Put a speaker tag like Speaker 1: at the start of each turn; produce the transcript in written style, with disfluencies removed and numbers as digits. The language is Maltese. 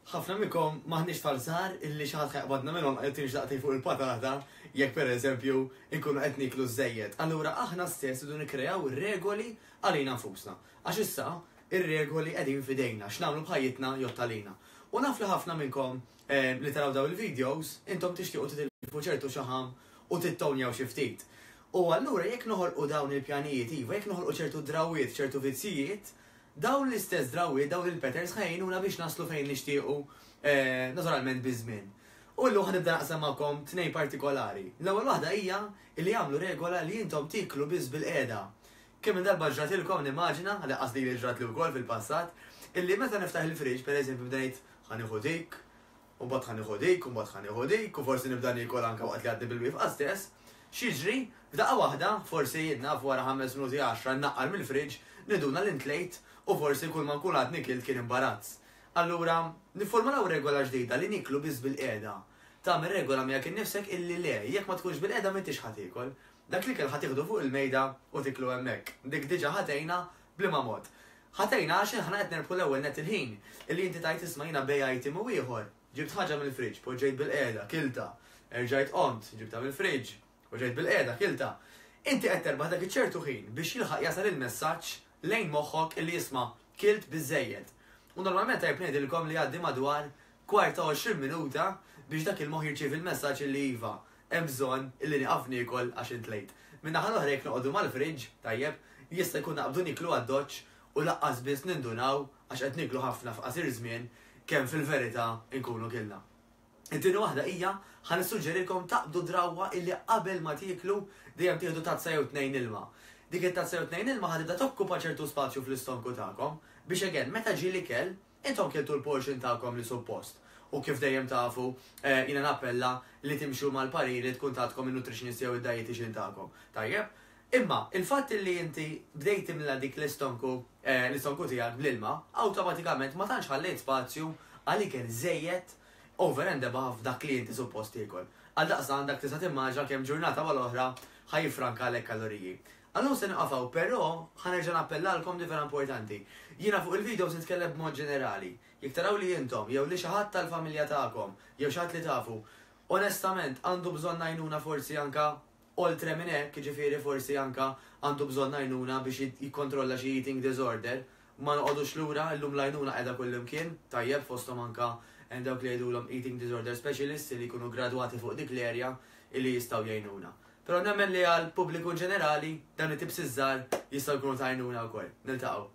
Speaker 1: ħafna minnkom maħniex falsar illi xi ħadd ħajqbadna minnhom qed tinxlaqtej fuq il-patata jekk pereżempju nkunu qed niklu żejjed. Allura aħna stess idu nikkreaw ir-regoli għalina nfusna. Għax issa ir-regoli qegħdin f'idejna x'nagħmlu bħajjitna jottalina. U naf li ħafna minnkom li taraw daw il-videos intom tixtiequ titilfu ċertu xaħam u tittonjaw xi ftit. U allura jekk noħolqu dawn il-pjanijiet iva, jekk noħolqu ċertu drawiet, ċertu vizzijiet, dawn l-istess drawiet, dawn il-patterns ħajnuna biex naslu fejn nixtiequ naturalment biżmien. U l-lu ħanibda naqsam magħkom tnejn partikolari. L-ewwel waħda hija li jagħmlu regola li intom tiklu biss bil-qiegħda. Kemm minn darba ġratilkom nimmaġina, għal qasdi li ġratlu wkoll fil-passat, illi meta niftaħ il-friġ, pereżempju bdejt ħanieħu dik, u mbagħad ħanieħu dik, u mbagħad ħanieħu dik, u forsi nibda nikol anke waqt li għaddi bil-wifqa stess, xiġri, f'daqqa waħda, forsi jidna wara 5 minuti 10 naqqal mill-friġ, niduna l-intlejt u forsi kull ma nkun għad nikilt kien imbarazz. Allura, niformulaw regola ġdida li niklu biss bil-qiegħda. Tagħmel regola miegħek innifsek illi le, jekk ma tkunx bil-qiegħda m'intix ħatikol. Dak li kell ħatieħdu fuq il-mejda u tiklu hemmhekk. Dik diġà ħatejna bliema mod. Ħatejna għax aħna qed nerbħu l-ewwel net il-ħin illi inti tajt isma'jina bej item u ieħor. Ġibt ħaġa mill-friġġ, poġġejt bil-qiegħda, kilta. Erġajt qont, ġibta mill-friġġ, poġġejt bil-qiegħda, kilta. Inti qed terbaħ dak iċ-ċertu ħin biex jilħaq jasal il-messaġġ lejn moħħok illi jisma' kilt biżejjed. U normalment tajb ngħidilkom li għaddi madwar kwarta 20 minuta biex dak il-moħħ jirċiev il-messaġġ illi iva hemm bżonn illi nieqaf niekol għax intlejt. Min-naħa l-oħra jekk noqogħdu mal-friġġ tajjeb jista' jkun naqbdu niklu għad-doċċ u laqqas biss nindunaw għax qed niklu ħafna f'qasir żmien kemm fil-verità nkunu kilna. It-tieni waħda hija ħanissuġġerilkom taqbdu drawwa illi qabel ma tieklu dejjem tieħdu tazza jew tnejn ilma. Dik it-tazza jew tnejn ilma ħadibda tokkupa ċertu spazju fl-istonku tagħkom biex again meta ġie l-ikel intom keltu l-portion tagħkom li suppost. U kif dejjem tafu jiena nappella li timxu mal-pariri tkun tagħtkom in-nutritionist jew id-dietitian tagħkom. Tajjeb? Imma il-fatt li inti bdejt imla dik l-istonku tiegħek bl-ilma, awtomatikament ma tantx ħallejt spazju għalik żejjed over and above dak li inti suppost tiekol. Għal daqsan dak tista' timmaġna kemm ġurnata wara l-oħra ħajfranka għalek kaloriji. Allura se niqafaw, però ħanerġa' nappellalkom li vera importanti. Jiena fuq il-video se nitkellem b'mod ġenerali. Jekk taraw li intom jew li xi ħadd tal-familja tagħkom jew xi ħadd li tafu, onestament għandu bżonn għajnuna forsi anka oltre minn hekk, jiġifieri forsi anka għandu bżonn għajnuna biex jikkontrolla xi eating disorder, ma noqogħdux lura llum l-għajnuna qiegħda kullimkien, tajjeb fosthom anka hemm dawk li jgħidulhom eating disorder specialists li jkunu gradwati fuq dik l-area illi jistgħu jgħinuna. Però nemmen li għal pubbliku ġenerali dan it-tibs iż-żgħar jistgħu jkunu ta' għajnuna wkoll. Niltaqgħu.